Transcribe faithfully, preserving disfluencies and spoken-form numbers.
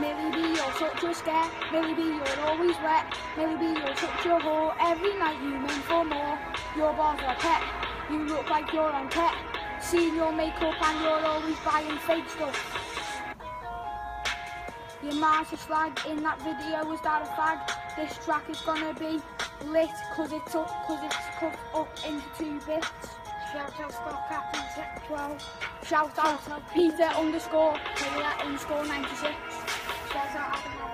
Millie B, you're such a scare. Millie B, you're always wet. Millie B, you're such a whore. Every night you mean for more. Your bars are a pet. You look like you're on tet. Seeing your makeup and you're always buying fake stuff. Your man's a slag. In that video, was that a fag? This track is gonna be lit cause it's up, cause it's cut up into two bits. Shout out Scott Captain twelve. Shout out Peter underscore Taylor underscore ninety-six. Shout out Adam